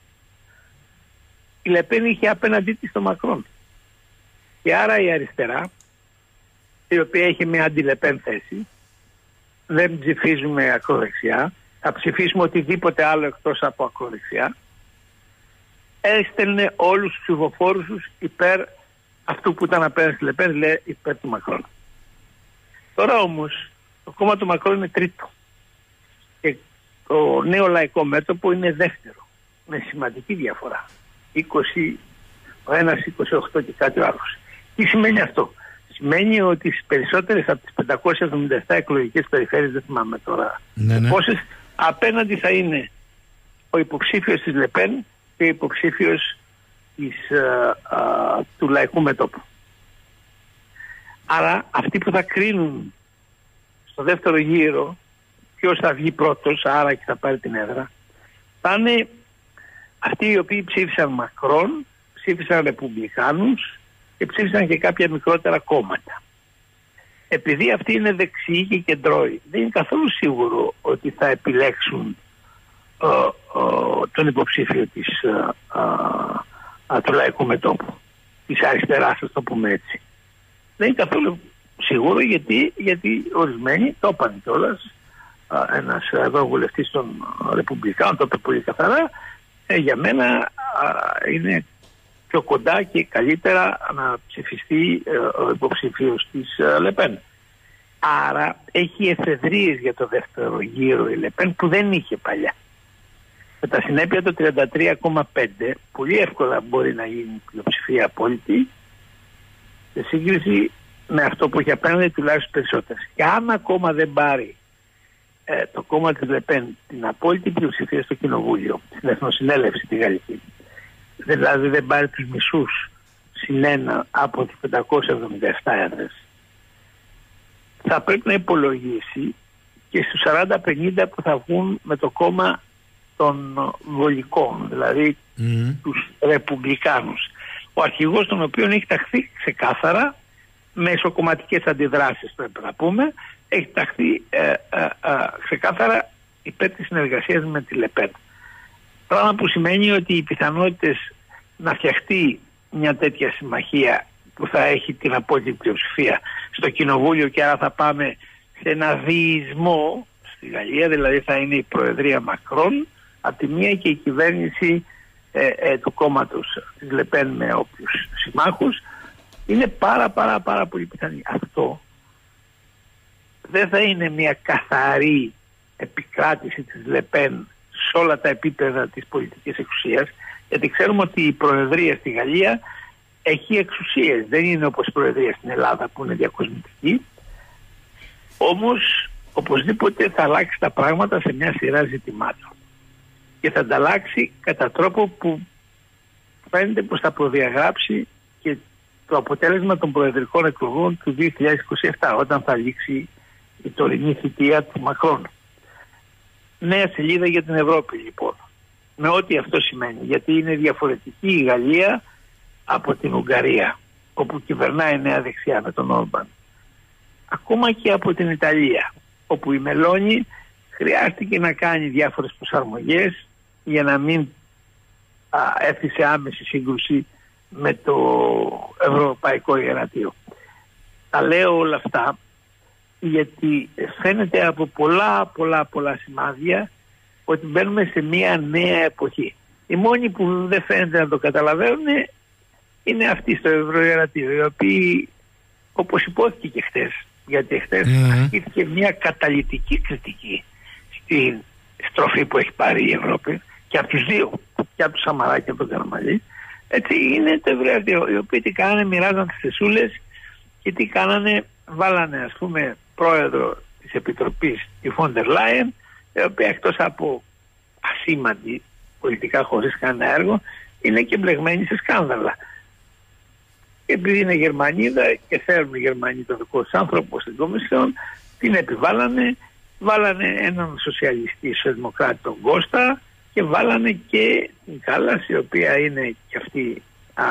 η Λεπέν είχε απέναντί της τον Μακρόν, και άρα η αριστερά, η οποία είχε μια αντι-Λεπέν θέση, δεν ψηφίζουμε ακροδεξιά, θα ψηφίσουμε οτιδήποτε άλλο εκτός από ακροδεξιά, έστελνε όλους τους ψηφοφόρους τους υπέρ αυτού που ήταν απέναντι στη Λεπέν, λέει υπέρ του Μακρόν. Τώρα όμως το κόμμα του Μακρόν είναι τρίτο και το νέο λαϊκό μέτωπο είναι δεύτερο, με σημαντική διαφορά, 20, ο ένας 28 και κάτι άλλος. Τι σημαίνει αυτό? Σημαίνει ότι στις περισσότερες από τις 577 εκλογικές περιφέρειες, δεν θυμάμαι τώρα πόσες, απέναντι θα είναι ο υποψήφιος της Λεπέν και ο υποψήφιος του λαϊκού μετώπου. Άρα αυτοί που θα κρίνουν στο δεύτερο γύρο ποιος θα βγει πρώτος, άρα και θα πάρει την έδρα, θα είναι αυτοί οι οποίοι ψήφισαν Μακρόν, ψήφισαν Ρεπουμπλικάνους και ψήφισαν και κάποια μικρότερα κόμματα. επειδή αυτοί είναι δεξιοί και κεντρώοι, δεν είναι καθόλου σίγουρο ότι θα επιλέξουν τον υποψήφιο του Λαϊκού Μετώπου, της αριστεράς, ας το πούμε έτσι. Δεν είναι καθόλου σίγουρο, γιατί ορισμένοι το είπαν κιόλας. Ένας ευρωβουλευτής των Ρεπουμπλικάνων το είπε πολύ καθαρά, για μένα είναι πιο κοντά και καλύτερα να ψηφιστεί ο υποψήφιος της Λεπέν. Άρα έχει εφεδρείες για το δεύτερο γύρο η Λεπέν που δεν είχε παλιά. Με τα συνέπεια το 33,5 πολύ εύκολα μπορεί να γίνει πλειοψηφία απόλυτη σε σύγκριση με αυτό που έχει απέναντι τουλάχιστον περισσότερες. Και αν ακόμα δεν πάρει το κόμμα της Λεπέν την απόλυτη πλειοψηφία στο Κοινοβούλιο, στην Εθνοσυνέλευση τη Γαλλική, δηλαδή δεν πάρει τους μισούς συνένα από τις 577 έδρες, θα πρέπει να υπολογίσει και στους 40-50 που θα βγουν με το κόμμα των βολικών, δηλαδή τους Ρεπουμπλικάνους, ο αρχηγός των οποίων έχει ταχθεί ξεκάθαρα με εσωκομματικές αντιδράσεις, πρέπει να πούμε, έχει ταχθεί ξεκάθαρα υπέρ της συνεργασίας με τη Λεπέν. Πράγμα που σημαίνει ότι οι πιθανότητες να φτιαχτεί μια τέτοια συμμαχία που θα έχει την απόλυτη πλειοψηφία στο Κοινοβούλιο και άρα θα πάμε σε ένα διεισμό στη Γαλλία, δηλαδή θα είναι η Προεδρία Μακρόν από τη μία και η κυβέρνηση του κόμματος της Λεπέν με όποιους συμμάχους, είναι πάρα πολύ πιθανή. Αυτό δεν θα είναι μια καθαρή επικράτηση της Λεπέν σε όλα τα επίπεδα της πολιτικής εξουσίας, γιατί ξέρουμε ότι η Προεδρία στη Γαλλία έχει εξουσίες, δεν είναι όπως η Προεδρία στην Ελλάδα που είναι διακοσμητική. Όμως οπωσδήποτε θα αλλάξει τα πράγματα σε μια σειρά ζητημάτων και θα τα αλλάξει κατά τρόπο που φαίνεται πως θα προδιαγράψει και το αποτέλεσμα των προεδρικών εκλογών του 2027, όταν θα λήξει η τωρινή θητεία του Μακρόν. Νέα σελίδα για την Ευρώπη λοιπόν, με ό,τι αυτό σημαίνει, γιατί είναι διαφορετική η Γαλλία από την Ουγγαρία, όπου κυβερνάει νέα δεξιά με τον Όρμπαν, ακόμα και από την Ιταλία, όπου η Μελόνι χρειάστηκε να κάνει διάφορες προσαρμογές για να μην έρθει σε άμεση σύγκρουση με το Ευρωπαϊκό Ιερατείο. Τα λέω όλα αυτά γιατί φαίνεται από πολλά σημάδια ότι μπαίνουμε σε μια νέα εποχή. Οι μόνοι που δεν φαίνεται να το καταλαβαίνουν είναι αυτοί στο Ευρωιερατείο, οι οποίοι, όπως υπόθηκε και χτες, γιατί χτες αρχίστηκε μια καταλυτική κριτική στην στροφή που έχει πάρει η Ευρώπη και από τους δύο, και από τον Σαμαρά και από τον Καραμαλή. Έτσι είναι το Ευρωιερατείο, οι οποίοι τι κάνανε, μοιράζαν τις θεσούλες και τι κάνανε, βάλανε ας πούμε πρόεδρο της Επιτροπής τη Φόντερ Λάιεν, η οποία εκτός από ασήμαντη πολιτικά χωρίς κανένα έργο είναι και μπλεγμένη σε σκάνδαλα. Και επειδή είναι Γερμανίδα και θέλουν οι Γερμανοί το δικό τους άνθρωπο στην Κομισιόν, την επιβάλανε, βάλανε έναν σοσιαλιστή σοσιαλδημοκράτη τον Κώστα και βάλανε και την Κάλλας, η οποία είναι και αυτή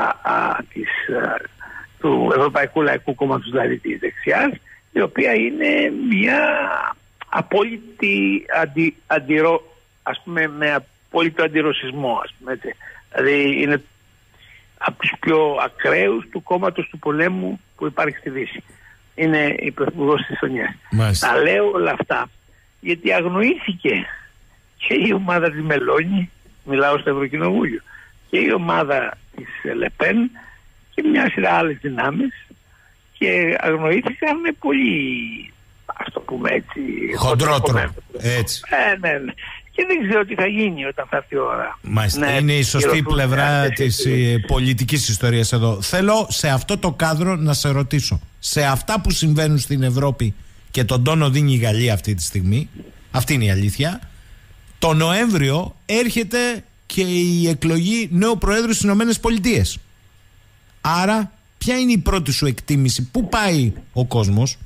του Ευρωπαϊκού Λαϊκού Κόμματος, δηλαδή της δεξιάς, η οποία είναι μια απόλυτη ας πούμε, με απόλυτο αντιρωσισμό, ας πούμε, έτσι. Δηλαδή είναι από τους πιο ακραίους του κόμματος του πολέμου που υπάρχει στη Δύση. Είναι η πρωθυπουργός της Εστονίας. Τα λέω όλα αυτά γιατί αγνοήθηκε και η ομάδα της Μελόνι, μιλάω στο Ευρωκοινοβούλιο, και η ομάδα της Λεπέν και μια σειρά άλλες δυνάμεις, και αγνοήθηκαν με πολύ, ας το πούμε έτσι, χοντρό τρόπο. Έτσι. Ναι. Και δεν ξέρω τι θα γίνει όταν θα έρθει η ώρα. Μάλιστα, είναι η σωστή πλευρά της πολιτικής ιστορίας εδώ. Θέλω σε αυτό το κάδρο να σε ρωτήσω, σε αυτά που συμβαίνουν στην Ευρώπη και τον τόνο δίνει η Γαλλία αυτή τη στιγμή, αυτή είναι η αλήθεια, το Νοέμβριο έρχεται και η εκλογή νέου Προέδρου στις Ηνωμένες Πολιτείες. Άρα, ποια είναι η πρώτη σου εκτίμηση, πού πάει ο κόσμος?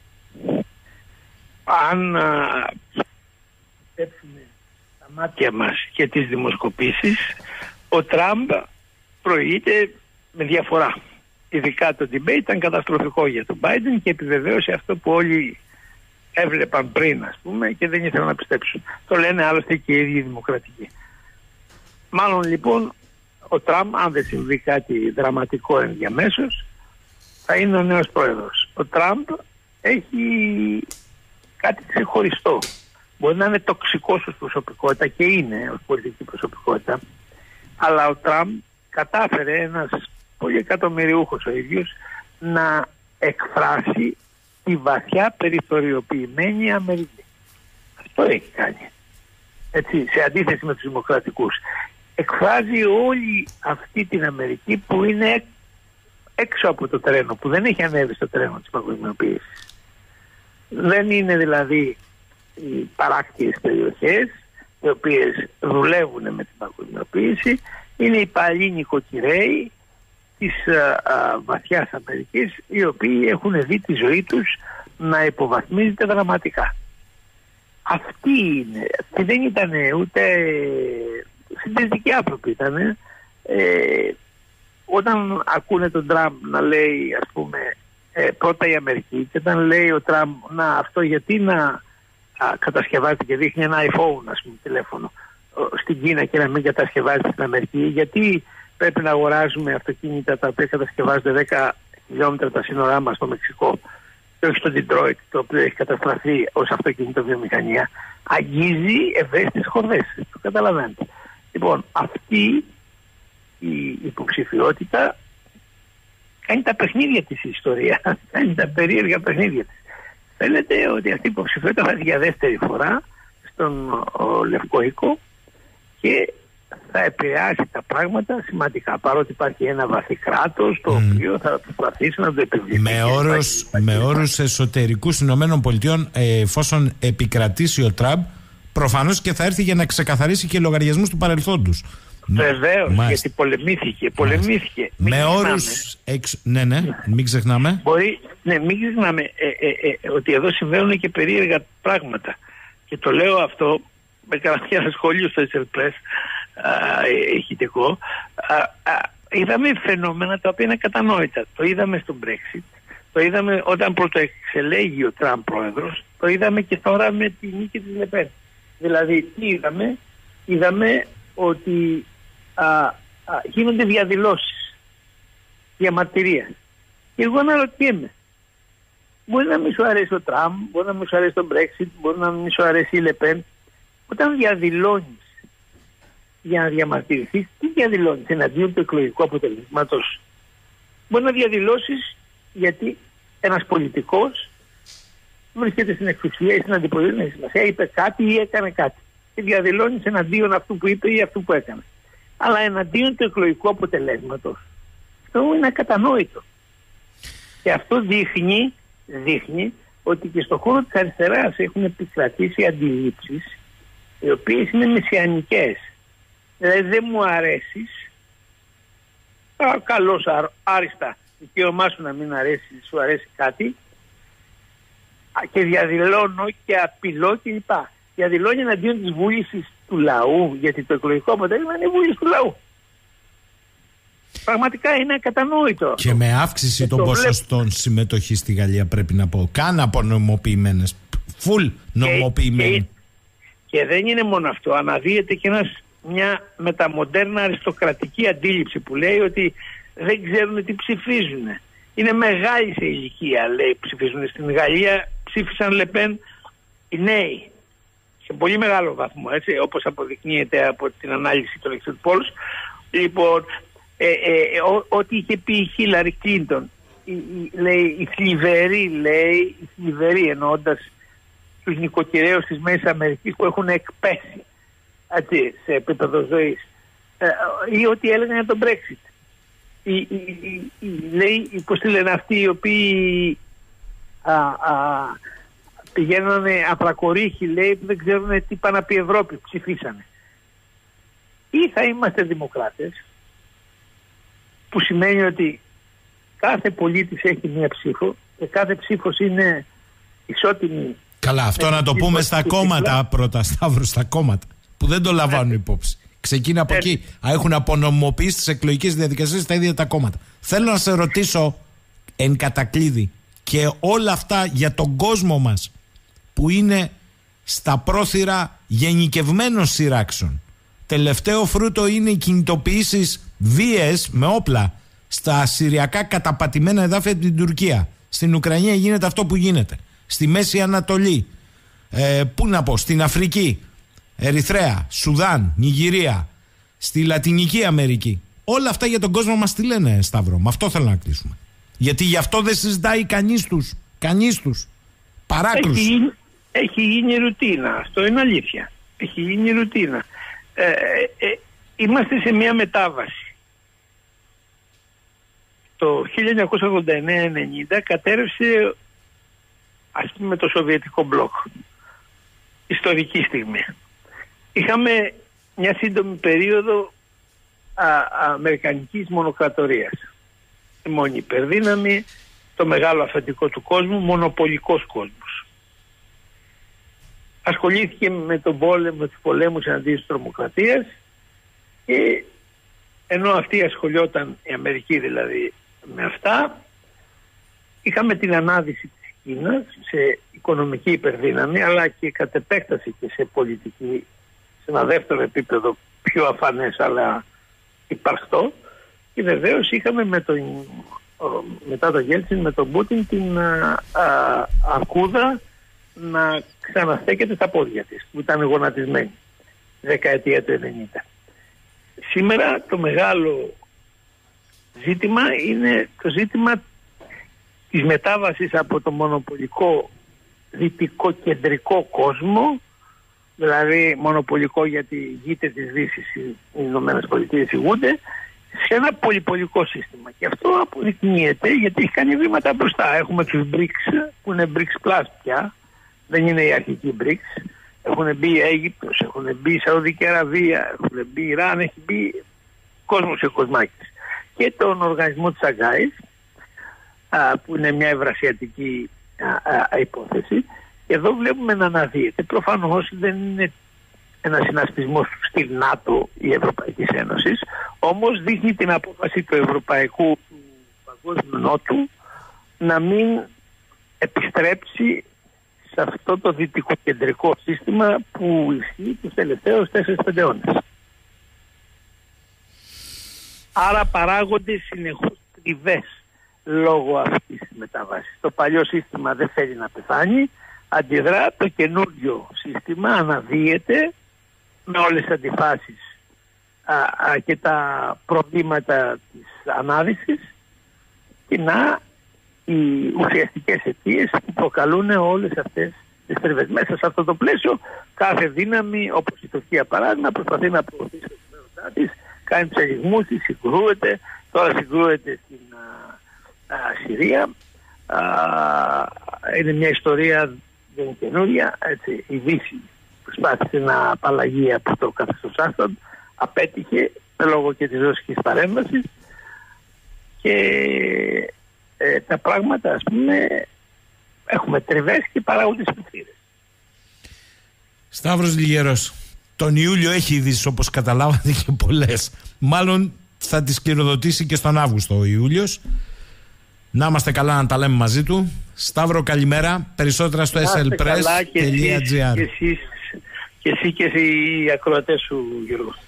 Αν πέψουμε τα μάτια μας και τις δημοσκοπήσεις, ο Τραμπ προηγείται με διαφορά. ειδικά το debate ήταν καταστροφικό για τον Biden και επιβεβαίωσε αυτό που όλοι έβλεπαν πριν, ας πούμε, και δεν ήθελαν να πιστέψουν. Το λένε άλλωστε και οι ίδιοι δημοκρατικοί. Μάλλον λοιπόν ο Τραμπ, αν δεν συμβεί κάτι δραματικό ενδιαμέσως, θα είναι ο νέος πρόεδρος. Ο Τραμπ έχει κάτι ξεχωριστό. Μπορεί να είναι τοξικός ως προσωπικότητα και είναι ως πολιτική προσωπικότητα, αλλά ο Τραμπ κατάφερε, ένας πολυεκατομμυριούχος ο ίδιος, να εκφράσει τη βαθιά περιθωριοποιημένη Αμερική. Αυτό έχει κάνει. Έτσι, σε αντίθεση με τους δημοκρατικούς. Εκφράζει όλη αυτή την Αμερική που είναι έξω από το τρένο, που δεν έχει ανέβει στο τρένο της παγκοσμιοποίησης. Δεν είναι δηλαδή οι παράκτιες περιοχές οι οποίες δουλεύουν με την παγκοσμιοποίηση, είναι οι παλιοί νοικοκυρέοι της βαθιάς Αμερικής, οι οποίοι έχουν δει τη ζωή τους να υποβαθμίζεται δραματικά. Αυτοί είναι. Και δεν ήταν ούτε συντηρητικοί άνθρωποι ήταν. Όταν ακούνε τον Τραμπ να λέει, ας πούμε, πρώτα η Αμερική, και όταν λέει ο Τραμπ, να αυτό γιατί να κατασκευάζεται και δείχνει ένα iPhone, ας πούμε, τηλέφωνο στην Κίνα και να μην κατασκευάζεται στην Αμερική, γιατί πρέπει να αγοράζουμε αυτοκίνητα τα οποία κατασκευάζονται 10 χιλιόμετρα τα σύνορά μας στο Μεξικό και όχι στο Detroit, το οποίο έχει καταστραφεί ως αυτοκίνητο βιομηχανία, αγγίζει ευαίσθητες χορδές. Το καταλαβαίνετε. Λοιπόν, αυτή η υποψηφιότητα κάνει τα παιχνίδια της η ιστορία, κάνει τα περίεργα παιχνίδια της. Φαίνεται ότι αυτή η υποψηφιότητα θα έρθει για δεύτερη φορά στον Λευκό Οίκο και θα επηρεάσει τα πράγματα σημαντικά, παρότι υπάρχει ένα βαθύ κράτος το οποίο θα προσπαθήσει να το επιβληθεί. Με όρους εσωτερικούς Ηνωμένων Πολιτειών, εφόσον επικρατήσει ο Τραμπ, προφανώς και θα έρθει για να ξεκαθαρίσει και λογαριασμούς του παρελθόντος. Βεβαίως, γιατί πολεμήθηκε. Με όρους ναι, μην ξεχνάμε. Μην ξεχνάμε ότι εδώ συμβαίνουν και περίεργα πράγματα. Και το λέω αυτό, έκανα ένα σχόλιο στο SL Press ηχητικό. Είδαμε φαινόμενα τα οποία είναι κατανόητα. Το είδαμε στο Brexit, το είδαμε όταν πρωτοεξελέγει ο Τραμπ πρόεδρος, το είδαμε και τώρα με τη νίκη της Λεπέν. Δηλαδή, τι είδαμε? Είδαμε ότι γίνονται διαδηλώσεις, διαμαρτυρία. Και εγώ αναρωτιέμαι, μπορεί να μην σου αρέσει ο Τραμπ, μπορεί να μην σου αρέσει το Brexit, μπορεί να μην σου αρέσει η Λεπέν. Όταν διαδηλώνεις για να διαμαρτυρηθείς, τι διαδηλώνεις? Εναντίον του εκλογικού αποτελέσματος? Μπορεί να διαδηλώσεις γιατί ένας πολιτικός βρίσκεται στην εξουσία ή στην αντιπολίτευση, είπε κάτι ή έκανε κάτι. Και διαδηλώνεις εναντίον αυτού που είπε ή αυτού που έκανε. Αλλά εναντίον του εκλογικού αποτελέσματος, αυτό είναι ακατανόητο. Και αυτό δείχνει ότι και στον χώρο της αριστεράς έχουν επικρατήσει αντιλήψεις οι οποίες είναι μεσιανικές. Δηλαδή δεν μου αρέσεις, καλώς άριστα, δικαίωμά σου να μην αρέσει, σου αρέσει κάτι, και διαδηλώνω και απειλώ κλπ. Διαδηλώνει εναντίον της βούλησης του λαού, γιατί το εκλογικό αποτέλεσμα είναι η βούληση του λαού. Πραγματικά είναι ακατανόητο. Και με αύξηση των ποσοστών συμμετοχή στη Γαλλία, πρέπει να πω. Καν από νομοποιημένες. Φουλ νομοποιημένοι. Και δεν είναι μόνο αυτό. Αναδύεται και μια μεταμοντέρνα αριστοκρατική αντίληψη που λέει ότι δεν ξέρουν τι ψηφίζουν. Είναι μεγάλη σε ηλικία, λέει, ψηφίζουν. Στην Γαλλία ψήφισαν Λεπέν οι νέοι. Σε πολύ μεγάλο βαθμό, έτσι, όπως αποδεικνύεται από την ανάλυση των exit polls. Λοιπόν, ό,τι είχε πει η Χίλαρη Κλίντον, λέει, η θλιβερή, εννοώντας τους νοικοκυρέους της Μέσης Αμερικής που έχουν εκπέσει, έτσι, σε επίπεδο ζωής, ή ό,τι έλεγαν για τον Brexit. Λέει, πώς τη λένε αυτοί οι οποίοι πηγαίνανε απρακορίχοι, λέει, που δεν ξέρουν τι πάνε να πει Ευρώπη, ψηφίσανε. Ή θα είμαστε δημοκράτες, που σημαίνει ότι κάθε πολίτης έχει μία ψήφο και κάθε ψήφος είναι ισότιμη. Καλά, αυτό να το πούμε στα κόμματα πρώτα, Σταύρο, στα κόμματα, που δεν το λαμβάνουν υπόψη. Ξεκίνα από εκεί. Έχουν απονομοποιήσει τις εκλογικές διαδικασίες τα ίδια τα κόμματα. Θέλω να σε ρωτήσω εν κατακλείδη και όλα αυτά για τον κόσμο μας που είναι στα πρόθυρα γενικευμένων σειράξεων. Τελευταίο φρούτο είναι οι κινητοποιήσεις βίες με όπλα στα συριακά καταπατημένα εδάφια από την Τουρκία. Στην Ουκρανία γίνεται αυτό που γίνεται. Στη Μέση Ανατολή, στην Αφρική, Ερυθρέα, Σουδάν, Νιγηρία, στη Λατινική Αμερική. Όλα αυτά για τον κόσμο μας τι λένε, Σταύρο? Με αυτό θέλω να κλείσουμε. Γιατί γι' αυτό δεν συζητάει κανείς τους. Παράκρουση. Έχει γίνει ρουτίνα. Αυτό είναι αλήθεια. Έχει γίνει ρουτίνα. Είμαστε σε μια μετάβαση. Το 1989-90 κατέρευσε, ας πούμε, το Σοβιετικό μπλοκ. Ιστορική στιγμή. Είχαμε μια σύντομη περίοδο αμερικανικής μονοκρατορίας. Η μόνη υπερδύναμη, το μεγάλο αφεντικό του κόσμου, μονοπολικός κόσμος. Ασχολήθηκε με τον πόλεμο, με τους πολέμους εναντίον της τρομοκρατίας, και ενώ αυτή ασχολιόταν, η Αμερική δηλαδή, με αυτά, είχαμε την ανάδυση της Κίνας σε οικονομική υπερδύναμη, αλλά και κατ' επέκταση και σε πολιτική, σε ένα δεύτερο επίπεδο πιο αφανές αλλά υπαρκτό. Και βεβαίως είχαμε μετά το Γέλτσιν, με τον Πούτιν, την αρκούδα να ξαναστέκεται στα πόδια της, που ήταν γονατισμένη δεκαετία του 90. Σήμερα το μεγάλο ζήτημα είναι το ζήτημα της μετάβασης από το μονοπολικό δυτικοκεντρικό κόσμο, δηλαδή μονοπολικό γιατί γείται της Δύσης οι Ηνωμένες Πολιτείες ηγούνται, σε ένα πολυπολικό σύστημα. Και αυτό αποδεικνύεται γιατί έχει κάνει βήματα μπροστά. Έχουμε τους BRICS που είναι BRICS Plus πια, δεν είναι η αρχική BRICS. Έχουν μπει η Αίγυπτος, έχουν μπει η Σαουδική Αραβία, έχουν μπει η Ιράν, έχει μπει κόσμος και κοσμάκης. Και τον οργανισμό της Σαγκάης, που είναι μια ευρασιατική υπόθεση. Εδώ βλέπουμε να αναδύεται. Προφανώς δεν είναι ένα συνασπισμός στη ΝΑΤΟ η Ευρωπαϊκής Ένωσης, όμως δείχνει την απόφαση του Ευρωπαϊκού του Παγκόσμιου Νότου να μην επιστρέψει σε αυτό το δυτικοκεντρικό σύστημα που ισχύει τους τελευταίους 4-5 αιώνες. Άρα παράγονται συνεχώς τριβές λόγω αυτής της μετάβασης. Το παλιό σύστημα δεν θέλει να πεθάνει, αντιδρά, το καινούριο σύστημα αναδύεται με όλες τις αντιφάσεις και τα προβλήματα της ανάδυσης και οι ουσιαστικές αιτίες που προκαλούν όλες αυτές τις τριβές. Μέσα σε αυτό το πλαίσιο κάθε δύναμη, όπως η Τουρκία παράδειγμα, προσπαθεί να προωθήσει το συμφέροντά της, κάνει τους ελιγμούς της, συγκρούεται, τώρα συγκρούεται στην Συρία. Είναι μια ιστορία δεν καινούρια, έτσι. Η Δύση προσπάθησε να απαλλαγεί από το καθεστώς Άσαντ, απέτυχε λόγω και της ρωσικής παρέμβασης και τα πράγματα, ας πούμε, έχουμε τριβές και παράγονται σπιθύρες. Σταύρος Λιγερός, τον Ιούλιο έχει ειδήσεις όπως καταλάβατε και πολλές. Μάλλον θα τις κληροδοτήσει και στον Αύγουστο ο Ιούλιος. Να είμαστε καλά να τα λέμε μαζί του. Σταύρο, καλημέρα. Περισσότερα στο slpress.gr. Και εσύ και οι ακροατές σου, Γιώργο.